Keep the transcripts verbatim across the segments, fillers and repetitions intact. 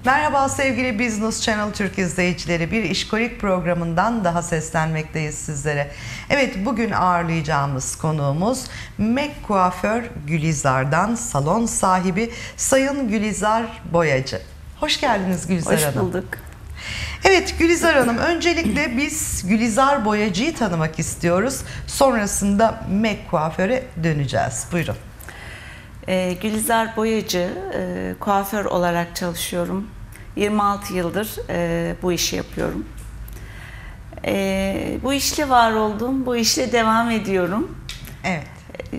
Merhaba sevgili Business Channel Türk izleyicileri. Bir işkolik programından daha seslenmekteyiz sizlere. Evet, bugün ağırlayacağımız konuğumuz Mek Kuaför Gülizar'dan salon sahibi Sayın Gülizar Boyacı. Hoş geldiniz Gülizar Hanım. Hoş bulduk. Evet Gülizar Hanım, öncelikle biz Gülizar Boyacı'yı tanımak istiyoruz. Sonrasında Mek Kuaför'e döneceğiz. Buyurun. Ee, Gülizar Boyacı, e, kuaför olarak çalışıyorum. yirmi altı yıldır e, bu işi yapıyorum. E, bu işle var oldum, bu işle devam ediyorum. Evet. E,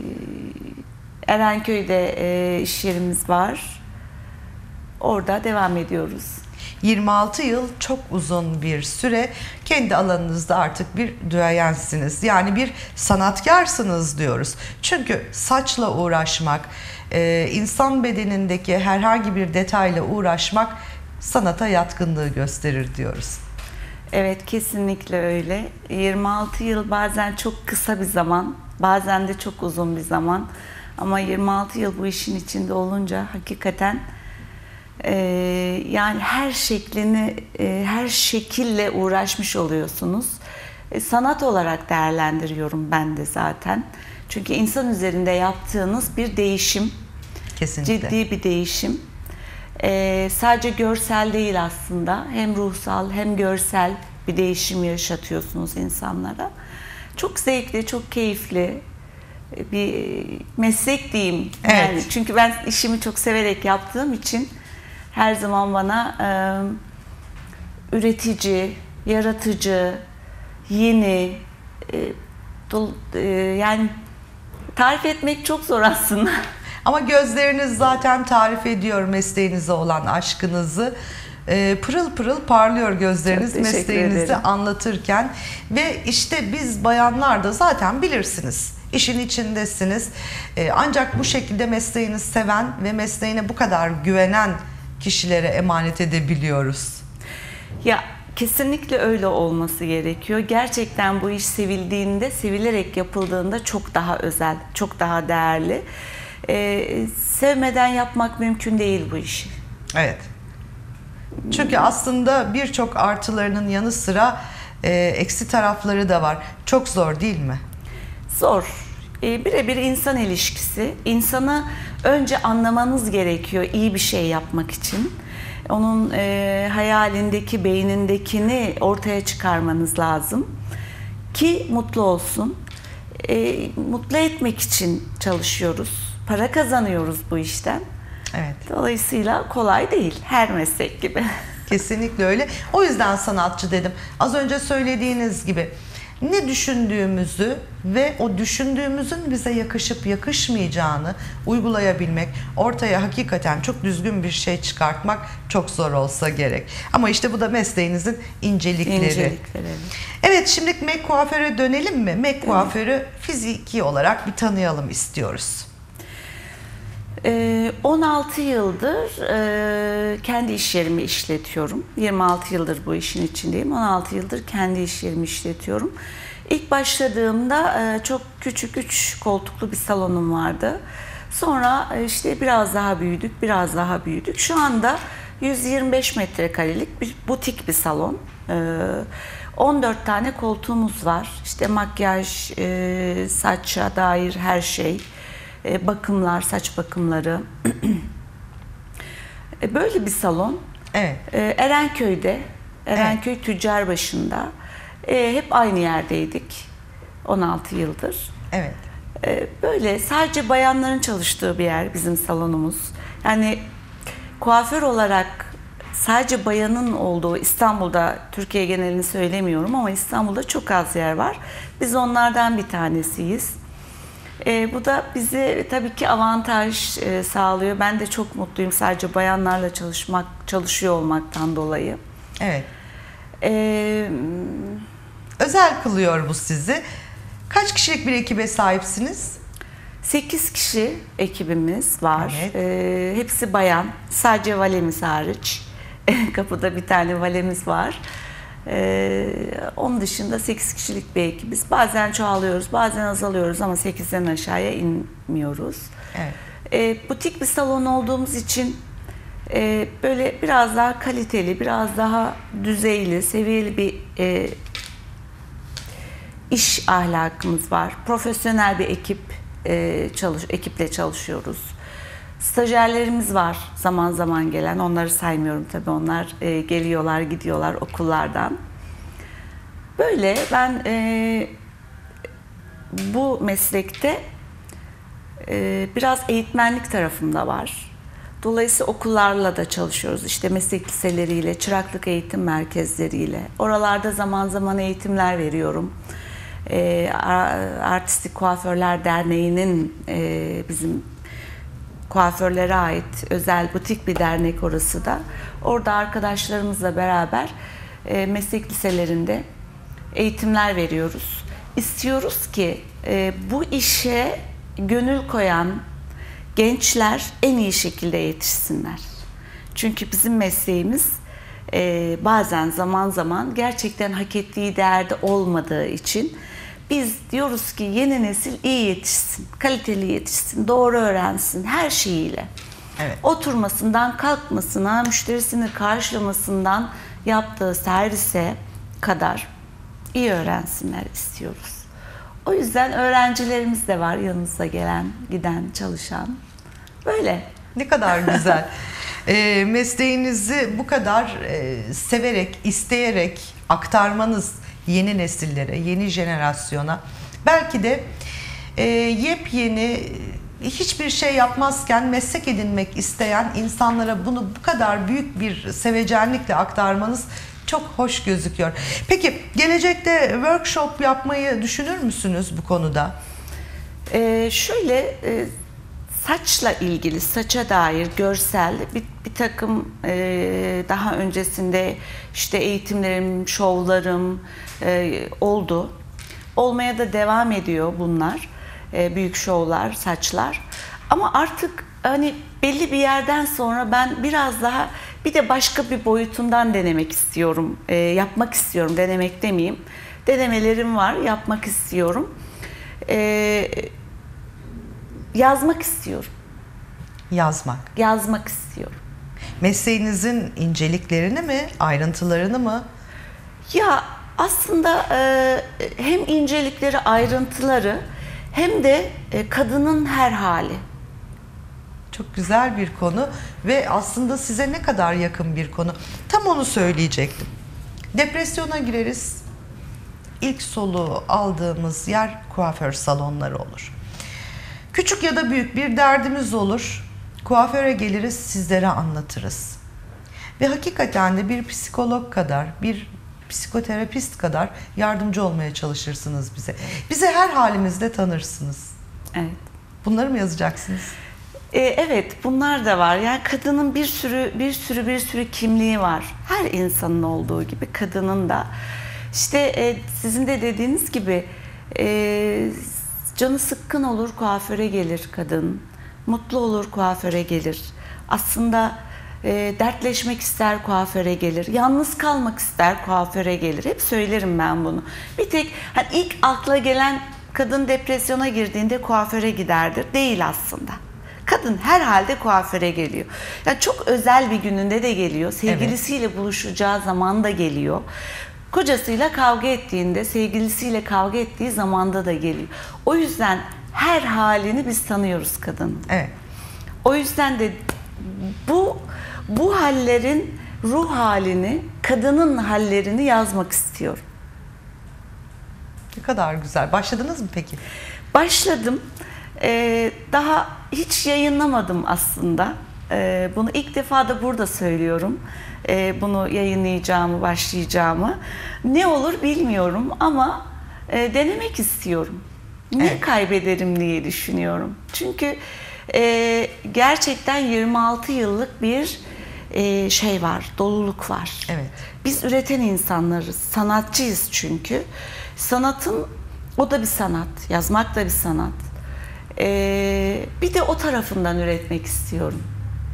Erenköy'de e, iş yerimiz var. Orada devam ediyoruz. yirmi altı yıl çok uzun bir süre. Kendi alanınızda artık bir duayensiniz. Yani bir sanatkarsınız diyoruz. Çünkü saçla uğraşmak, insan bedenindeki herhangi bir detayla uğraşmak sanata yatkınlığı gösterir diyoruz. Evet, kesinlikle öyle. yirmi altı yıl bazen çok kısa bir zaman, bazen de çok uzun bir zaman. Ama yirmi altı yıl bu işin içinde olunca hakikaten Ee, yani her şeklini, e, her şekille uğraşmış oluyorsunuz. E, sanat olarak değerlendiriyorum ben de zaten. Çünkü insan üzerinde yaptığınız bir değişim. Kesinlikle. Ciddi bir değişim. E, sadece görsel değil aslında. Hem ruhsal hem görsel bir değişim yaşatıyorsunuz insanlara. Çok zevkli, çok keyifli bir meslek diyeyim. Evet. Yani çünkü ben işimi çok severek yaptığım için her zaman bana e, üretici, yaratıcı, yeni, e, dol, e, yani tarif etmek çok zor aslında. Ama gözleriniz zaten tarif ediyor mesleğinize olan aşkınızı. E, pırıl pırıl parlıyor gözleriniz mesleğinizi ederim. anlatırken. Ve işte biz bayanlar da zaten bilirsiniz, İşin içindesiniz. E, ancak bu şekilde mesleğini seven ve mesleğine bu kadar güvenen kişilere emanet edebiliyoruz. Ya kesinlikle öyle olması gerekiyor. Gerçekten bu iş sevildiğinde, sevilerek yapıldığında çok daha özel, çok daha değerli. Ee, sevmeden yapmak mümkün değil bu işi. Evet. Çünkü aslında birçok artılarının yanı sıra e, eksi tarafları da var. Çok zor değil mi? Zor. E, birebir insan ilişkisi. İnsanı önce anlamanız gerekiyor iyi bir şey yapmak için. Onun e, hayalindeki, beynindekini ortaya çıkarmanız lazım ki mutlu olsun. E, mutlu etmek için çalışıyoruz. Para kazanıyoruz bu işten. Evet. Dolayısıyla kolay değil. Her meslek gibi. Kesinlikle öyle. O yüzden sanatçı dedim. Az önce söylediğiniz gibi ne düşündüğümüzü ve o düşündüğümüzün bize yakışıp yakışmayacağını uygulayabilmek, ortaya hakikaten çok düzgün bir şey çıkartmak çok zor olsa gerek. Ama işte bu da mesleğinizin incelikleri. İncelikleri. Evet, şimdi Mek Kuaför'e dönelim mi? Mek Kuaför'ü fiziki olarak bir tanıyalım istiyoruz. on altı yıldır kendi iş yerimi işletiyorum. yirmi altı yıldır bu işin içindeyim. on altı yıldır kendi iş yerimi işletiyorum. İlk başladığımda çok küçük üç koltuklu bir salonum vardı. Sonra işte biraz daha büyüdük, biraz daha büyüdük. Şu anda yüz yirmi beş metrekarelik bir butik bir salon. on dört tane koltuğumuz var. İşte makyaj, saça dair her şey. Bakımlar, saç bakımları. Böyle bir salon. Evet. Erenköy'de, Erenköy Evet. Tüccarbaşı'nda hep aynı yerdeydik. on altı yıldır. Evet. Böyle sadece bayanların çalıştığı bir yer bizim salonumuz. Yani kuaför olarak sadece bayanın olduğu İstanbul'da, Türkiye genelini söylemiyorum ama İstanbul'da çok az yer var. Biz onlardan bir tanesiyiz. E, bu da bize tabii ki avantaj e, sağlıyor. Ben de çok mutluyum sadece bayanlarla çalışmak, çalışıyor olmaktan dolayı. Evet. E, Özel kılıyor bu sizi. Kaç kişilik bir ekibe sahipsiniz? sekiz kişi ekibimiz var. Evet. E, hepsi bayan. Sadece valemiz hariç. Kapıda bir tane valemiz var. Ee, onun dışında sekiz kişilik bir ekibiz. Bazen çoğalıyoruz, bazen azalıyoruz ama sekizden aşağıya inmiyoruz. Evet. Ee, butik bir salon olduğumuz için e, böyle biraz daha kaliteli, biraz daha düzeyli, seviyeli bir e, iş ahlakımız var. Profesyonel bir ekip e, çalış, ekiple çalışıyoruz. Stajyerlerimiz var zaman zaman gelen. Onları saymıyorum tabii. Onlar e, geliyorlar, gidiyorlar okullardan. Böyle ben e, bu meslekte e, biraz eğitmenlik tarafım da var. Dolayısıyla okullarla da çalışıyoruz. İşte meslek liseleriyle, çıraklık eğitim merkezleriyle. Oralarda zaman zaman eğitimler veriyorum. E, Artistik Kuaförler Derneği'nin e, bizim kuaförlere ait özel butik bir dernek orası da. Orada arkadaşlarımızla beraber e, meslek liselerinde eğitimler veriyoruz. İstiyoruz ki e, bu işe gönül koyan gençler en iyi şekilde yetişsinler. Çünkü bizim mesleğimiz e, bazen zaman zaman gerçekten hak ettiği değerde olmadığı için biz diyoruz ki yeni nesil iyi yetişsin, kaliteli yetişsin, doğru öğrensin her şeyiyle. Evet. Oturmasından kalkmasına, müşterisini karşılamasından yaptığı servise kadar iyi öğrensinler istiyoruz. O yüzden öğrencilerimiz de var yanımıza gelen, giden, çalışan. Böyle. Ne kadar güzel. E, mesleğinizi bu kadar e, severek, isteyerek aktarmanız yeni nesillere, yeni jenerasyona, belki de e, yepyeni, hiçbir şey yapmazken meslek edinmek isteyen insanlara bunu bu kadar büyük bir sevecenlikle aktarmanız çok hoş gözüküyor. Peki gelecekte workshop yapmayı düşünür müsünüz bu konuda? Ee, şöyle e, saçla ilgili, saça dair görsel bir, bir takım e, daha öncesinde işte eğitimlerim, şovlarım e, oldu. Olmaya da devam ediyor bunlar. E, büyük şovlar, saçlar. Ama artık hani belli bir yerden sonra ben biraz daha bir de başka bir boyutundan denemek istiyorum. E, yapmak istiyorum, denemek demeyeyim. Denemelerim var, yapmak istiyorum. E, yazmak istiyorum. Yazmak. Yazmak istiyorum. Mesleğinizin inceliklerini mi, ayrıntılarını mı? Ya aslında e, hem incelikleri, ayrıntıları hem de e, kadının her hali. Çok güzel bir konu ve aslında size ne kadar yakın bir konu. Tam onu söyleyecektim. Depresyona gireriz. İlk soluğu aldığımız yer kuaför salonları olur. Küçük ya da büyük bir derdimiz olur. Kuaföre geliriz, sizlere anlatırız. Ve hakikaten de bir psikolog kadar, bir psikoterapist kadar yardımcı olmaya çalışırsınız bize. Bize her halimizde tanırsınız. Evet. Bunları mı yazacaksınız? E, evet, bunlar da var. Yani kadının bir sürü bir sürü bir sürü kimliği var. Her insanın olduğu gibi kadının da. İşte e, sizin de dediğiniz gibi e, canı sıkkın olur, kuaföre gelir kadın. Mutlu olur, kuaföre gelir. Aslında e, dertleşmek ister, kuaföre gelir. Yalnız kalmak ister, kuaföre gelir. Hep söylerim ben bunu. Bir tek hani ilk akla gelen kadın depresyona girdiğinde kuaföre giderdir. Değil aslında. Kadın herhalde kuaföre geliyor. Yani çok özel bir gününde de geliyor. Sevgilisiyle evet. buluşacağı zaman da geliyor. Kocasıyla kavga ettiğinde, sevgilisiyle kavga ettiği zamanda da geliyor. O yüzden her halini biz tanıyoruz kadının. Evet. O yüzden de bu bu hallerin ruh halini, kadının hallerini yazmak istiyorum. Ne kadar güzel. Başladınız mı peki? Başladım. Ee, daha hiç yayınlamadım aslında. Ee, bunu ilk defa da burada söylüyorum. Ee, bunu yayınlayacağımı, başlayacağımı. Ne olur bilmiyorum ama e, denemek istiyorum. Ne evet. kaybederim diye düşünüyorum. Çünkü e, gerçekten yirmi altı yıllık bir e, şey var, doluluk var. Evet. Biz üreten insanlarız, sanatçıyız çünkü. Sanatın, o da bir sanat, yazmak da bir sanat. Ee, bir de o tarafından üretmek istiyorum.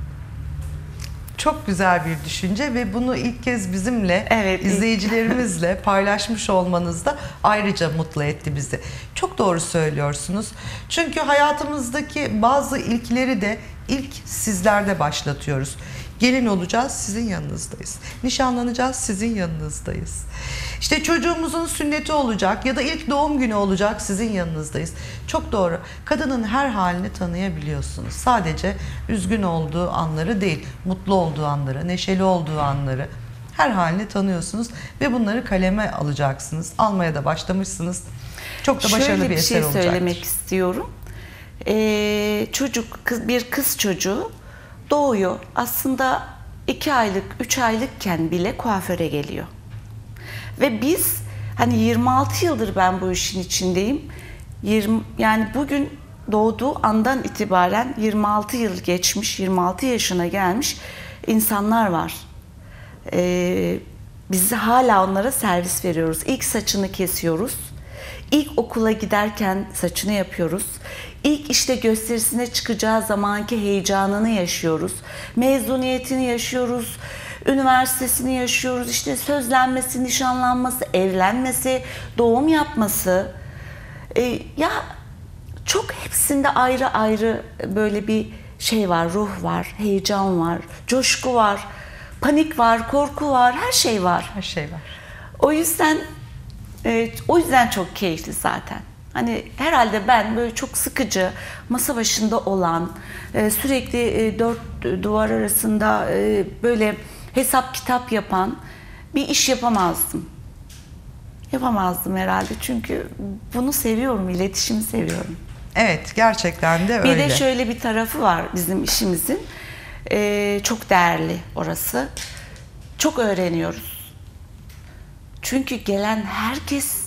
Çok güzel bir düşünce ve bunu ilk kez bizimle, evet, izleyicilerimizle paylaşmış olmanız da ayrıca mutlu etti bizi. Çok doğru söylüyorsunuz. Çünkü hayatımızdaki bazı ilkleri de ilk sizlerde başlatıyoruz. Gelin olacağız, sizin yanınızdayız. Nişanlanacağız, sizin yanınızdayız. İşte çocuğumuzun sünneti olacak ya da ilk doğum günü olacak, sizin yanınızdayız. Çok doğru. Kadının her halini tanıyabiliyorsunuz. Sadece üzgün olduğu anları değil, mutlu olduğu anları, neşeli olduğu anları, her halini tanıyorsunuz ve bunları kaleme alacaksınız. Almaya da başlamışsınız. Çok da başarılı Şöyle bir bir eser şey olacaktır. söylemek istiyorum. Ee, çocuk, kız, bir kız çocuğu doğuyor. Aslında iki aylık, üç aylıkken bile kuaföre geliyor. Ve biz, hani yirmi altı yıldır ben bu işin içindeyim. yirmi, yani bugün doğduğu andan itibaren yirmi altı yıl geçmiş, yirmi altı yaşına gelmiş insanlar var. Ee, biz hala onlara servis veriyoruz. İlk saçını kesiyoruz. İlk okula giderken saçını yapıyoruz. İlk işte gösterisine çıkacağı zamanki heyecanını yaşıyoruz. Mezuniyetini yaşıyoruz. Üniversitesini yaşıyoruz. İşte sözlenmesi, nişanlanması, evlenmesi, doğum yapması. Ee, ya çok hepsinde ayrı ayrı böyle bir şey var, ruh var, heyecan var, coşku var, panik var, korku var, her şey var. Her şey var. O yüzden e, o yüzden çok keyifli zaten. Hani herhalde ben böyle çok sıkıcı, masa başında olan, e, sürekli e, dört duvar arasında e, böyle hesap kitap yapan bir iş yapamazdım. Yapamazdım herhalde çünkü bunu seviyorum, iletişimi seviyorum. Evet, gerçekten de Bir öyle. de şöyle bir tarafı var bizim işimizin. Ee, çok değerli orası. Çok öğreniyoruz. Çünkü gelen herkes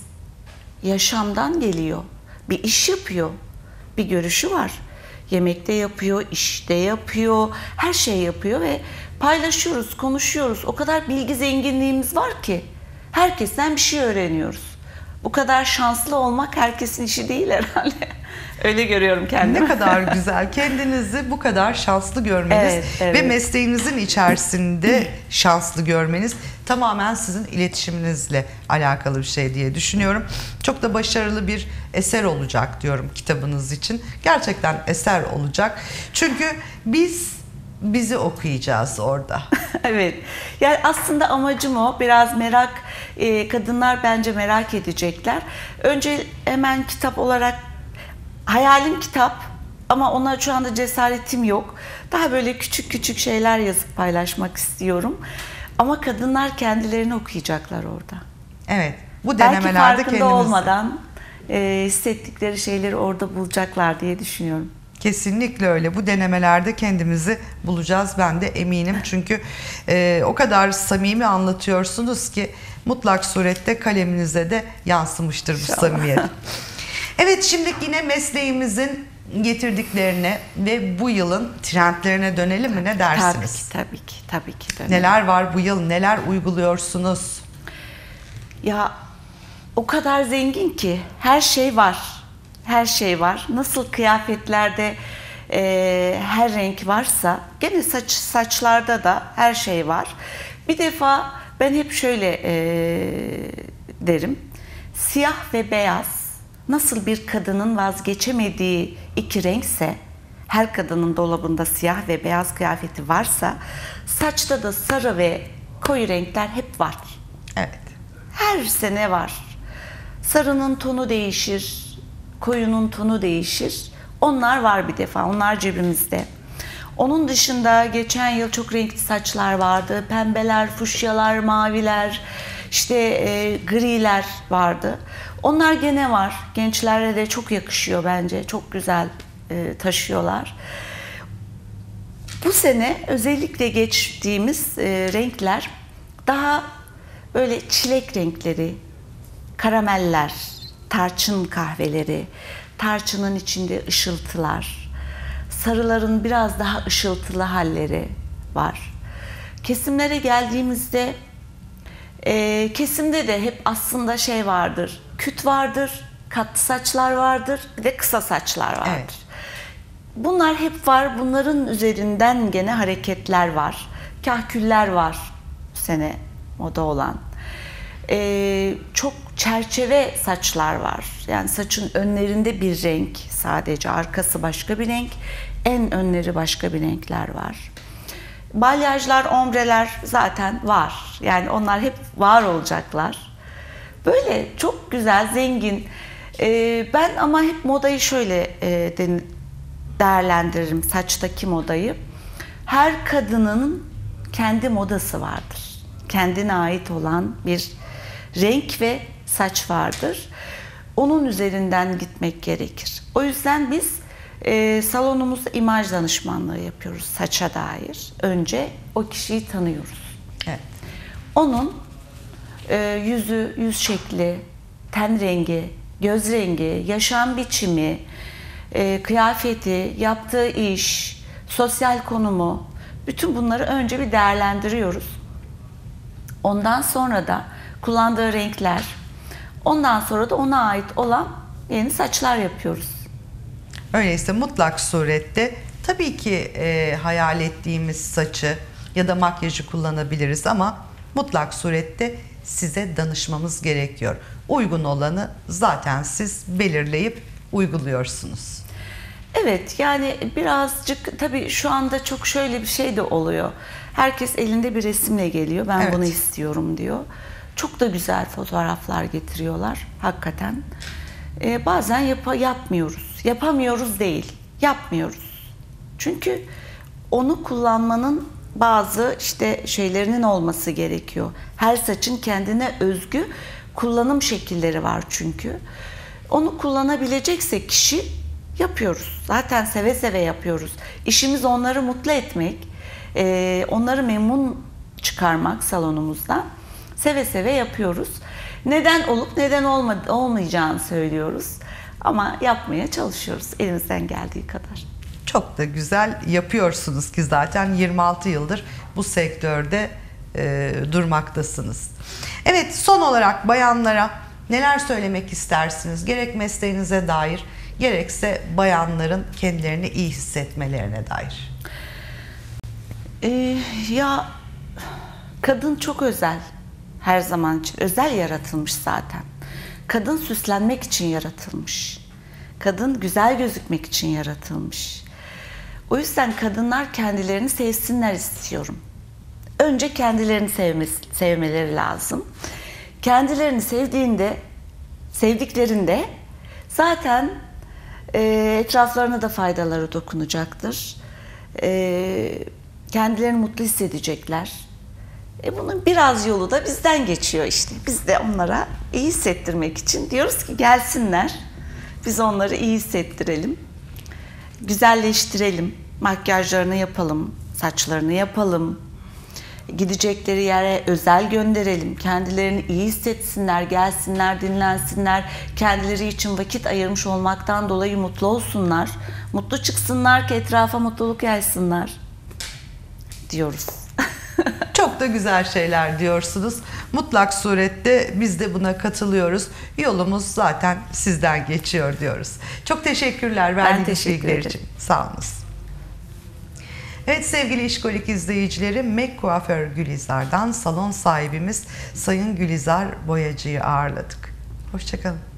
yaşamdan geliyor. Bir iş yapıyor. Bir görüşü var. Yemekte yapıyor, işte yapıyor, her şey yapıyor ve paylaşıyoruz, konuşuyoruz. O kadar bilgi zenginliğimiz var ki herkesten bir şey öğreniyoruz. Bu kadar şanslı olmak herkesin işi değil herhalde. Öyle görüyorum kendimi. Ne kadar güzel. Kendinizi bu kadar şanslı görmeniz Evet, evet. ve mesleğinizin içerisinde şanslı görmeniz tamamen sizin iletişiminizle alakalı bir şey diye düşünüyorum. Çok da başarılı bir eser olacak diyorum kitabınız için. Gerçekten eser olacak. Çünkü biz bizi okuyacağız orada. Evet. Yani aslında amacım o. Biraz merak, e, kadınlar bence merak edecekler. Önce hemen kitap olarak hayalim kitap ama ona şu anda cesaretim yok. Daha böyle küçük küçük şeyler yazıp paylaşmak istiyorum. Ama kadınlar kendilerini okuyacaklar orada. Evet. Bu Belki denemelerde farkında kendimizi... olmadan e, hissettikleri şeyleri orada bulacaklar diye düşünüyorum. Kesinlikle öyle. Bu denemelerde kendimizi bulacağız. Ben de eminim. Çünkü e, o kadar samimi anlatıyorsunuz ki mutlak surette kaleminize de yansımıştır bu İnşallah. samimiyet. Evet, şimdi yine mesleğimizin getirdiklerine ve bu yılın trendlerine dönelim mi? Ne dersiniz? Tabii ki, tabii ki, tabii ki. Dönelim. Neler var bu yıl? Neler uyguluyorsunuz? Ya o kadar zengin ki her şey var. Her şey var. Nasıl kıyafetlerde e, her renk varsa gene saç saçlarda da her şey var. Bir defa ben hep şöyle e, derim. Siyah ve beyaz nasıl bir kadının vazgeçemediği iki renkse, her kadının dolabında siyah ve beyaz kıyafeti varsa, saçta da sarı ve koyu renkler hep var. Evet. Her sene var. Sarının tonu değişir, koyunun tonu değişir. Onlar var bir defa, onlar cebimizde. Onun dışında geçen yıl çok renkli saçlar vardı. Pembeler, fuşyalar, maviler, işte e, griler vardı. Onlar gene var. Gençlere de çok yakışıyor bence. Çok güzel e, taşıyorlar. Bu sene özellikle geçtiğimiz e, renkler daha böyle çilek renkleri, karameller, tarçın kahveleri, tarçının içinde ışıltılar, sarıların biraz daha ışıltılı halleri var. Kesimlere geldiğimizde e, kesimde de hep aslında şey vardır, küt vardır, katlı saçlar vardır, bir de kısa saçlar vardır. Evet. Bunlar hep var, bunların üzerinden gene hareketler var. Kahküller var bu sene moda olan. Ee, çok çerçeve saçlar var. Yani saçın önlerinde bir renk, sadece arkası başka bir renk, en önleri başka bir renkler var. Balyajlar, ombreler zaten var. Yani onlar hep var olacaklar. Böyle çok güzel, zengin. Ee, ben ama hep modayı şöyle e, de, değerlendiririm, saçtaki modayı. Her kadının kendi modası vardır. Kendine ait olan bir renk ve saç vardır. Onun üzerinden gitmek gerekir. O yüzden biz e, salonumuzda imaj danışmanlığı yapıyoruz saça dair. Önce o kişiyi tanıyoruz. Evet. Onun e, yüzü, yüz şekli, ten rengi, göz rengi, yaşam biçimi, e, kıyafeti, yaptığı iş, sosyal konumu, bütün bunları önce bir değerlendiriyoruz. Ondan sonra da kullandığı renkler, ondan sonra da ona ait olan yeni saçlar yapıyoruz. Öyleyse mutlak surette tabii ki e, hayal ettiğimiz saçı ya da makyajı kullanabiliriz ama mutlak surette size danışmamız gerekiyor. Uygun olanı zaten siz belirleyip uyguluyorsunuz. Evet, yani birazcık tabii şu anda çok şöyle bir şey de oluyor. Herkes elinde bir resimle geliyor. Ben Evet. bunu istiyorum diyor. Çok da güzel fotoğraflar getiriyorlar hakikaten. Ee, bazen yap yapmıyoruz. Yapamıyoruz değil, yapmıyoruz. Çünkü onu kullanmanın bazı işte şeylerinin olması gerekiyor. Her saçın kendine özgü kullanım şekilleri var çünkü. Onu kullanabilecekse kişi yapıyoruz. Zaten seve seve yapıyoruz. İşimiz onları mutlu etmek, onları memnun çıkarmak salonumuzda. Seve seve yapıyoruz. Neden olup neden olmayacağını söylüyoruz. Ama yapmaya çalışıyoruz elimizden geldiği kadar. Çok da güzel yapıyorsunuz ki zaten yirmi altı yıldır bu sektörde e, durmaktasınız. Evet, son olarak bayanlara neler söylemek istersiniz? Gerek mesleğinize dair, gerekse bayanların kendilerini iyi hissetmelerine dair. Ee, ya kadın çok özel. Her zaman için özel yaratılmış zaten. Kadın süslenmek için yaratılmış. Kadın güzel gözükmek için yaratılmış. O yüzden kadınlar kendilerini sevsinler istiyorum. Önce kendilerini sevmesi, sevmeleri lazım. Kendilerini sevdiğinde, sevdiklerinde zaten e, etraflarına da faydaları dokunacaktır. E, kendilerini mutlu hissedecekler. E bunun biraz yolu da bizden geçiyor işte. Biz de onlara iyi hissettirmek için diyoruz ki gelsinler. Biz onları iyi hissettirelim. Güzelleştirelim. Makyajlarını yapalım. Saçlarını yapalım. Gidecekleri yere özel gönderelim. Kendilerini iyi hissetsinler, gelsinler, dinlensinler. Kendileri için vakit ayırmış olmaktan dolayı mutlu olsunlar. Mutlu çıksınlar ki etrafa mutluluk yaysınlar diyoruz. Çok da güzel şeyler diyorsunuz. Mutlak surette biz de buna katılıyoruz. Yolumuz zaten sizden geçiyor diyoruz. Çok teşekkürler verdiğiniz teşekkür bilgiler ederim. için. Sağ olunuz. Evet sevgili İşkolik izleyicileri, Mek Kuaför Gülizar'dan salon sahibimiz Sayın Gülizar Boyacı'yı ağırladık. Hoşça kalın.